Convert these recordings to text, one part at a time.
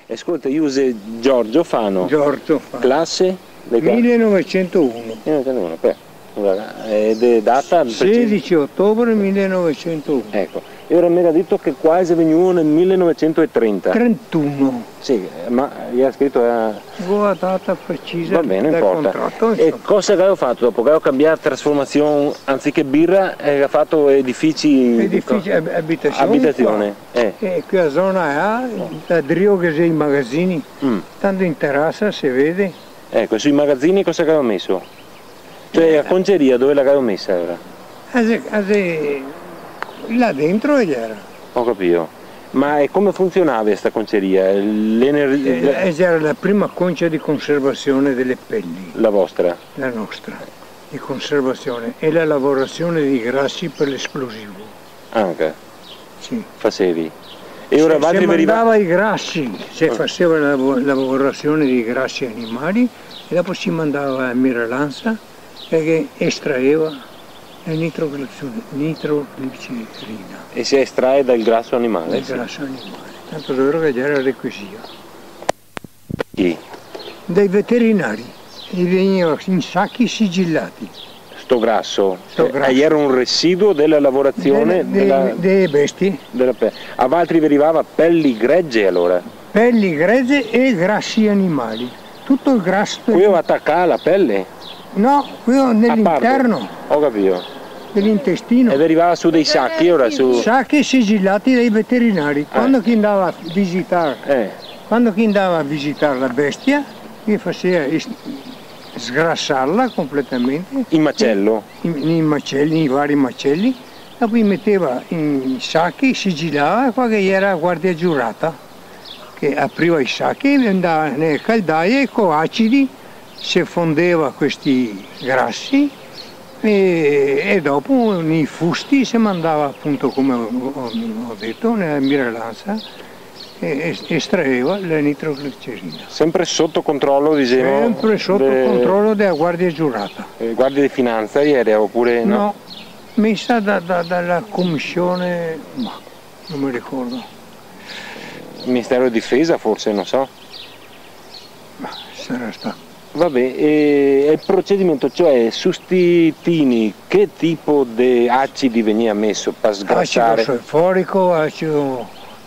Ascolta, io uso Giorgio Fano. Giorgio Fano. Classe? 1901. 1901, ed è data? 16 ottobre 1901. Ecco, e ora mi era detto che quasi venuto nel 1930. 31. Sì, ma gli ha scritto la data precisa. Va bene, del importa. contratto. E cosa avevo fatto dopo? Che avevo cambiato trasformazione, anziché birra, ha fatto edifici abitazione. E qui a zona A, da Drio che c'è i magazzini, tanto in terrazza si vede. Ecco, sui magazzini cosa avevo messo? Cioè la conceria dove l'avevo messa ora? Là dentro era. Ho capito. Ma come funzionava questa conceria? Era la prima concia di conservazione delle pelli. La vostra? La nostra, di conservazione. E la lavorazione di grassi per l'esplosivo. Anche? Sì. Facevi? E ora se mandava i grassi, se faceva la lavorazione di grassi animali, e dopo si mandava a Miralanza che estraeva la nitroglicerina. E si estrae dal grasso animale? Dal grasso animale, tanto vero che era requisito. Chi? Dai veterinari, e veniva in sacchi sigillati. Sto grasso? Era un residuo della lavorazione delle bestie. A Valtri derivava pelli gregge allora? Pelli gregge e grassi animali. Tutto il grasso. Qui attaccava la pelle? No, qui nell'interno. Ho capito. Dell'intestino. E derivava su dei sacchi ora su. Sacchi sigillati dai veterinari. Quando chi andava a visitare, la bestia, gli faceva sgrassarla completamente. In macello? In macelli, in vari macelli. E poi metteva in sacchi, sigillava, qua che era guardia giurata, che apriva i sacchi, andava nelle caldaie con acidi, si fondeva questi grassi e dopo nei fusti si mandava, appunto come ho detto, nella Miralanza, e estraeva la nitroglicerina. Sempre sotto controllo, dicevo? Sempre sotto controllo della guardia giurata. Guardia di finanza ieri oppure no? No, messa dalla commissione, ma non mi ricordo. Ministero di Difesa forse, non so. Ma sarà stato. Vabbè, e il procedimento, cioè su sti tini, che tipo di acidi veniva messo per sgrassare? Acido solforico, acido...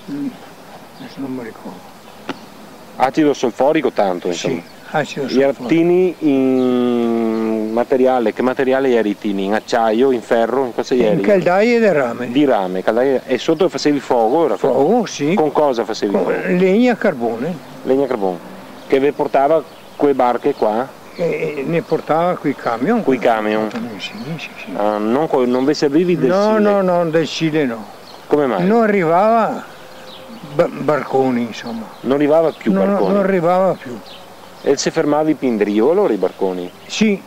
non mi ricordo. Acido solforico tanto, insomma. Sì, acido solforico. solforico. Gli tini in materiale, che materiale eri i tini? In acciaio, in ferro, in cosa eri? In caldaie di rame. Di rame, caldaie. E sotto facevi fuoco? Fuoco, sì. Con cosa facevi fuoco? Legna a carbone. Legna a carbone. Che vi portava quelle barche qua? E ne portava quei camion. Quei camion? Sì. Non vi servivi del Cile? No, del Cile no. Come mai? Non arrivava barconi, insomma. Non arrivava più barconi? Non arrivava più. E si fermava in Pindrio allora i barconi? Sì,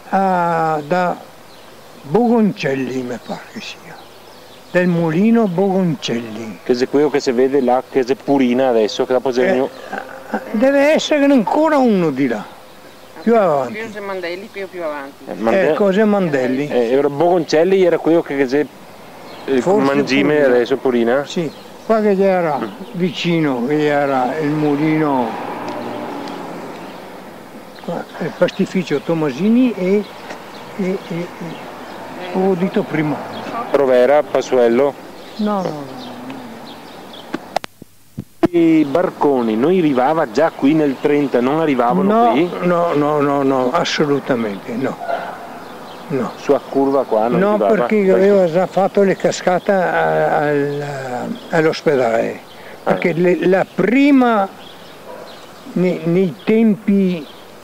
da Bogoncelli mi pare che sia. Del mulino Bogoncelli. Che è quello che si vede là, che è Purina adesso, che dopo deve essere ancora uno di là, più avanti. Più Mandelli, più avanti. Cos'è Mandelli? Era Bogoncelli, era quello che c'è Mangime adesso Purina? Sì, qua che era vicino, che era il mulino, qua, il pastificio Tomasini e ho detto prima. Provera, Passuello? No. I barconi non arrivava già qui nel 30, non arrivavano qui? No, assolutamente no. Sua curva qua non no, arrivava? Perché aveva già fatto le cascate all'ospedale. Perché la prima, nei tempi,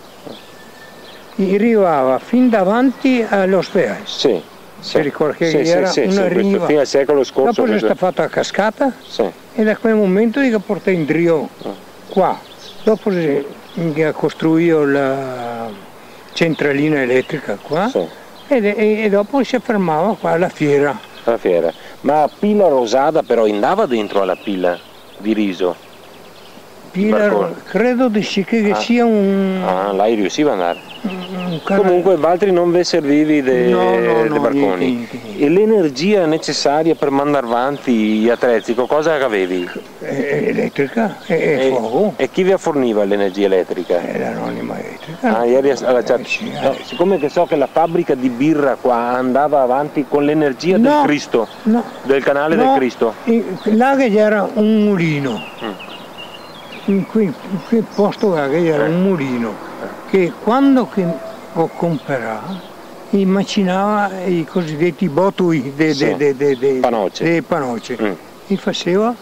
arrivava fin davanti all'ospedale. Sì. Si ricorda che era una riva. Fino al secolo scorso. Dopo è stata fatta la cascata e da quel momento che porta in Drio qua. Dopo si costruito la centralina elettrica qua e dopo si fermava qua alla fiera. Alla fiera. Ma Pila Rosada però andava dentro alla pila di riso? Credo di sì che sia un... lei riusciva ad andare? Comunque altri non vi servivi dei barconi. Niente. E l'energia necessaria per mandare avanti gli attrezzi, cosa avevi? Elettrica e fuoco. E chi vi forniva l'energia elettrica? L'anonima elettrica. Ieri siccome che so che la fabbrica di birra qua andava avanti con l'energia del Cristo, del canale del Cristo. Là che c'era un mulino, in quel posto là che c'era un mulino, che quando ho comprato immaginava i cosiddetti botui dei panoce e faceva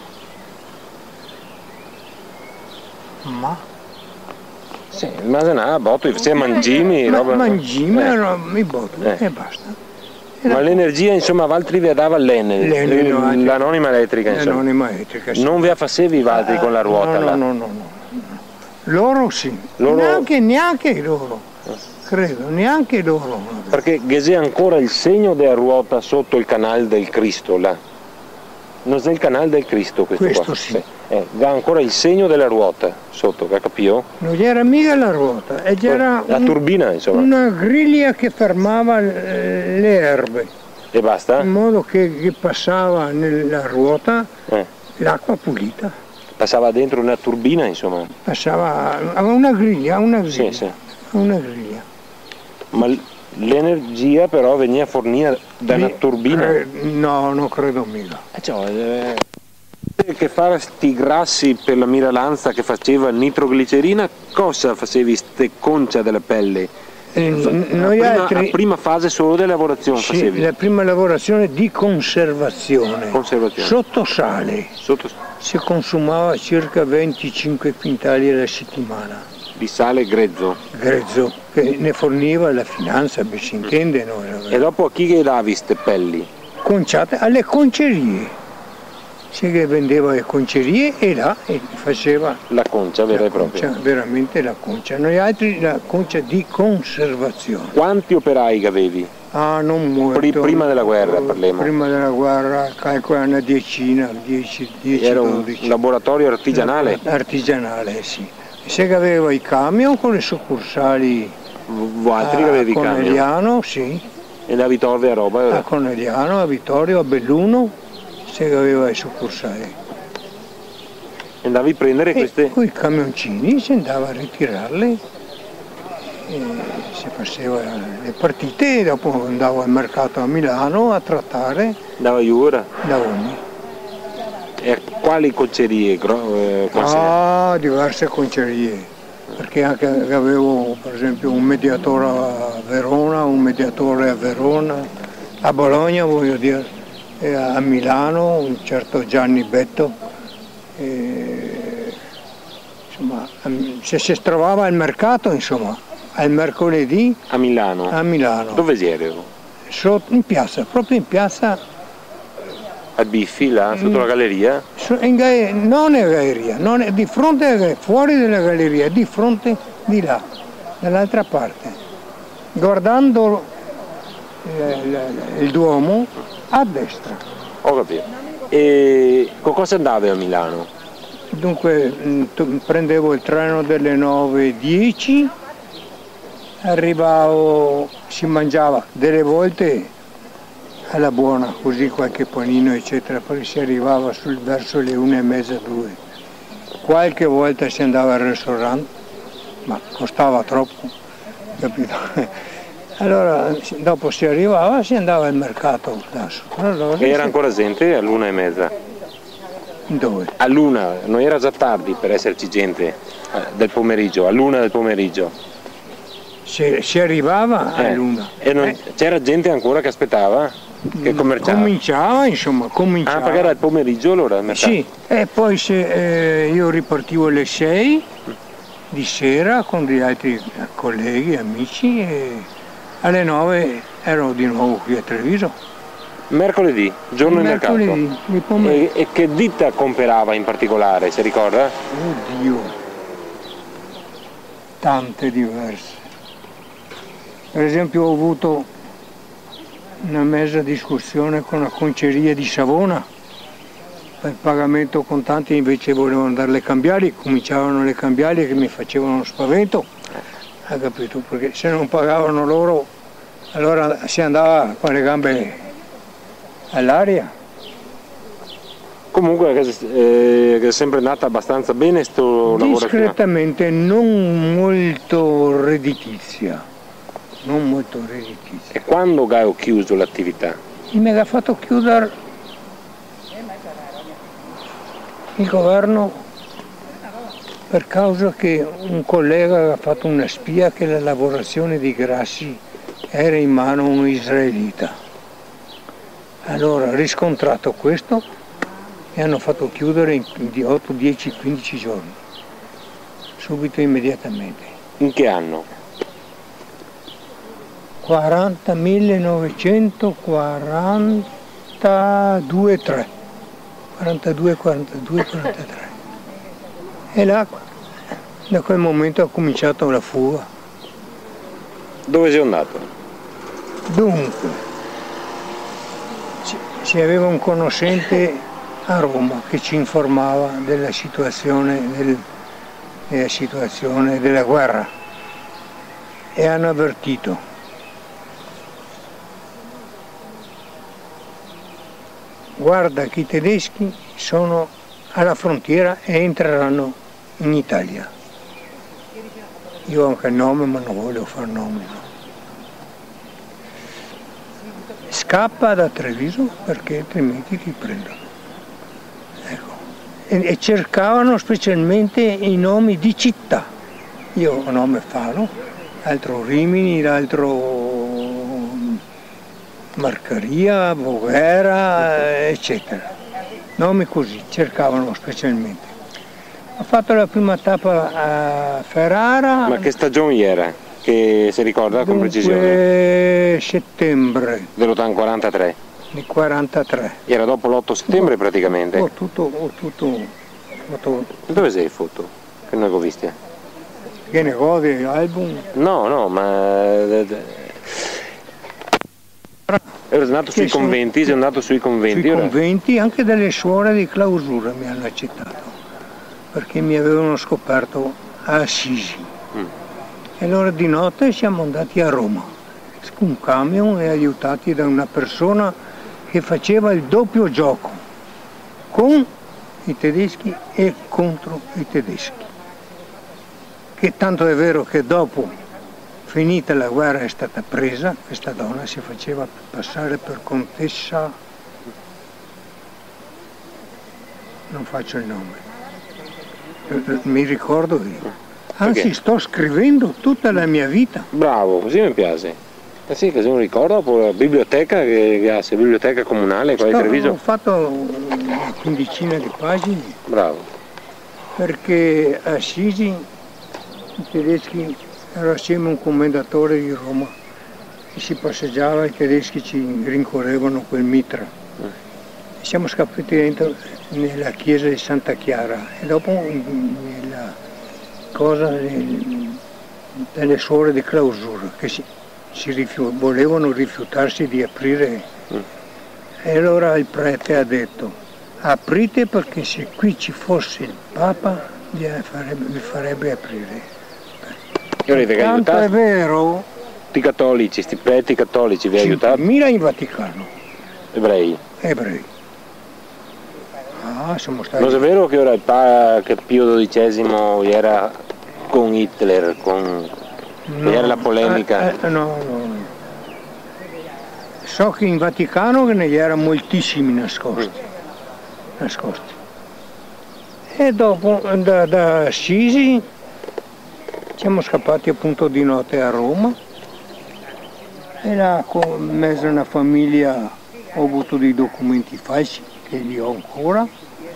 ma botui, faceva mangimi, mangimi e botui e basta. Ma l'energia insomma Valtri vi dava l'anonima elettrica insomma. L'anonima elettrica, sì. Non vi facevi Valtri con la ruota? No. Loro sì, neanche loro, credo, neanche loro. Perché c'è ancora il segno della ruota sotto il canale del Cristo là. Non è il canale del Cristo questo qua. Sì. Ha ancora il segno della ruota sotto, capito? Non c'era mica la ruota, c'era la turbina insomma. Una griglia che fermava le erbe. E basta? In modo che passava nella ruota l'acqua pulita. Passava dentro una turbina insomma? Passava a una griglia, Sì. Una griglia. Ma l'energia però veniva fornita da una turbina? No, non credo mica. Che fare sti grassi per la miralanza che faceva nitroglicerina, cosa facevi ste concia della pelle? La prima fase solo di lavorazione facevi? La prima lavorazione di conservazione. Sotto sale. Si consumava circa 25 quintali alla settimana. Di sale grezzo? Grezzo, che ne forniva la finanza, si intende. E dopo a chi che davi queste pelli? Conciate alle concerie. Si che vendeva le concerie e là faceva la concia vera e propria. Veramente la concia. Noi altri la concia di conservazione. Quanti operai che avevi? Non molto. Prima della guerra parliamo. Prima della guerra calcola una decina, 10, Era 12. Un laboratorio artigianale? Artigianale, sì. Se che aveva i camion con le succursali altri che avevi i camion? A Conegliano, sì. E da Vittorio a roba? A Conegliano, a Vittorio, a Belluno. Se aveva i succursali. Andavi a prendere queste? Con i camioncini si andava a ritirarle, si faceva le partite e dopo andavo al mercato a Milano a trattare. Da Iura? Da ogni. E quali concerie? Diverse concerie, perché anche avevo per esempio un mediatore a Verona, un mediatore a Verona, a Bologna voglio dire. A Milano, un certo Gianni Betto, insomma, se si trovava al mercato, insomma, al mercoledì. A Milano? A Milano. Dove eri? In piazza, proprio in piazza. A Biffi, là, sotto la galleria? Non è galleria, di fronte, fuori dalla galleria, di fronte di là, dall'altra parte, guardando il Duomo. A destra. Ho capito. E con cosa andavi a Milano? Dunque prendevo il treno delle 9:10, arrivavo, si mangiava delle volte alla buona, così qualche panino eccetera, poi si arrivava verso le 1:30, 2. Qualche volta si andava al ristorante, ma costava troppo, capito? Allora dopo si arrivava, si andava al mercato. Allora, e era ancora gente all'1:30? Dove? All'1, non era già tardi per esserci gente del pomeriggio, all'1 del pomeriggio. Si arrivava all'1. E c'era gente ancora che aspettava? Che commerciava? Cominciava, insomma, cominciava. Perché era il pomeriggio allora? Sì, e poi io ripartivo alle 6 di sera con gli altri colleghi, amici e alle 9 ero di nuovo qui a Treviso. Mercoledì, giorno di mercato. E che ditta comprava in particolare, si ricorda? Oddio, tante diverse. Per esempio ho avuto una mezza discussione con la conceria di Savona per il pagamento contante, invece volevano dare le cambiali, cominciavano le cambiali che mi facevano spavento. ha capito? Perché se non pagavano loro, allora si andava con le gambe all'aria. Comunque è sempre andata abbastanza bene sto lavoro? Discretamente, non molto redditizia. Non molto redditizia. E quando hai chiuso l'attività? Mi ha fatto chiudere il governo per causa che un collega aveva fatto una spia che la lavorazione di grassi era in mano a un israelita. Allora, riscontrato questo, mi hanno fatto chiudere di 8, 10, 15 giorni, subito, immediatamente. In che anno? 1942-43. 42-43. E là, da quel momento ho cominciato la fuga. Dove sei andato? Dunque, si aveva un conoscente a Roma che ci informava della situazione della guerra e hanno avvertito: guarda che i tedeschi sono alla frontiera e entreranno in Italia. Io ho anche il nome, ma non voglio fare nomi. No. Scappa da Treviso perché altrimenti ti prendono. Ecco. E cercavano specialmente i nomi di città. Io ho nome Faro, l'altro Rimini, l'altro Marcaria, Voghera, eccetera. Nomi così, cercavano specialmente. Ho fatto la prima tappa a Ferrara. Ma che stagione era? Che si ricorda con precisione? Settembre. Dell'43? Di 43. Era dopo l'8 settembre praticamente? Ho tutto. Dove sei foto? Che non ho visto? Che ne godi, album? No, ma... Ero andato sui conventi, sei andato sui conventi? Sui conventi, anche delle suore di clausura mi hanno accettato, perché mi avevano scoperto a Assisi. E allora di notte siamo andati a Roma, con un camion e aiutati da una persona che faceva il doppio gioco, con i tedeschi e contro i tedeschi. Che tanto è vero che dopo, finita la guerra, è stata presa, questa donna si faceva passare per contessa, non faccio il nome, mi ricordo io. Anzi, perché? Sto scrivendo tutta la mia vita. Bravo, così mi piace. Eh sì, così non ricordo, poi la biblioteca, la biblioteca comunale qua di Treviso. Ho fatto una quindicina di pagine. Bravo. Perché a Assisi i tedeschi ero assieme a un commendatore di Roma e si passeggiava, i tedeschi ci rincorrevano quel mitra. Siamo scappati dentro nella chiesa di Santa Chiara e dopo nella cosa delle suore di clausura che volevano rifiutarsi di aprire. E allora il prete ha detto: aprite, perché se qui ci fosse il Papa vi farebbe aprire. Tanto è vero. I cattolici, sti preti cattolici vi ha aiutato? 5.000 in Vaticano. Ebrei. Siamo stati... Non è vero che ora il Papa Pio XII era con Hitler, era la polemica? No. So che in Vaticano ne erano moltissimi nascosti. E dopo da Assisi siamo scappati appunto di notte a Roma e là con mezzo a una famiglia ho avuto dei documenti falsi che li ho ancora,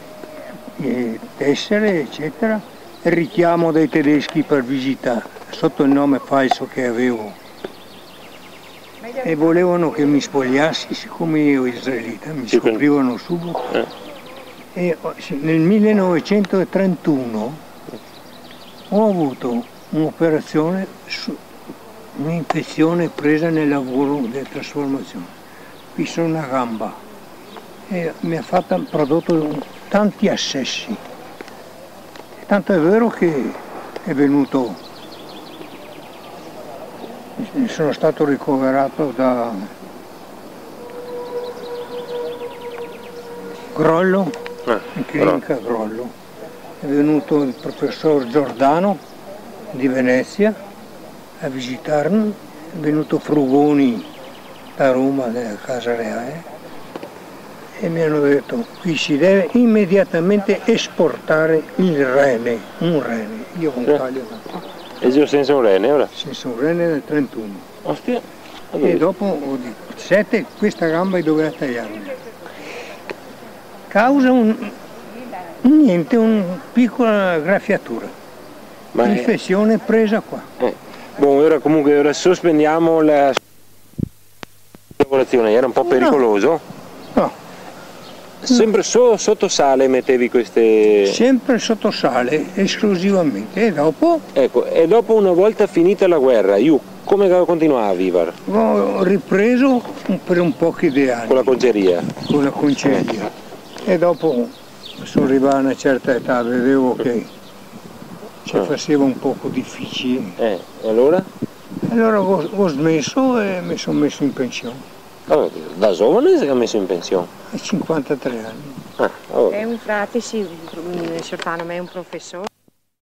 tessere eccetera, il richiamo dai tedeschi per visita sotto il nome falso che avevo e volevano che mi spogliassi, siccome io israelita mi scoprivano subito. E nel 1931 ho avuto un'operazione, un'infezione presa nel lavoro della trasformazione, qui sono una gamba e mi ha prodotto tanti assessi, tanto è vero che è venuto Sono stato ricoverato da Grollo, in clinica Grollo. È venuto il professor Giordano di Venezia a visitarmi, è venuto Frugoni da Roma, della Casa Reale, e mi hanno detto qui si deve immediatamente esportare il rene, un rene. Io con taglio. E io senza un rene ora? Senza un rene del 31. Ostia. E dopo ho detto, 7 questa gamba doveva tagliarmi. Causa niente, una piccola graffiatura. Infezione presa qua. Buon, ora sospendiamo la lavorazione, era un po' pericoloso? No. Sempre solo sotto sale mettevi queste... Sempre sotto sale, esclusivamente, e dopo... Ecco, e dopo una volta finita la guerra, io come continuavo a vivere? Ho ripreso per un po' di anni. Con la conceria? Con la conceria. E dopo sono arrivato a una certa età, vedevo che ci faceva un poco difficile. E allora? Allora ho smesso e mi sono messo in pensione. Da giovane si è messo in pensione? A 53 anni. È un frate, sì, Giordano, ma è un professore.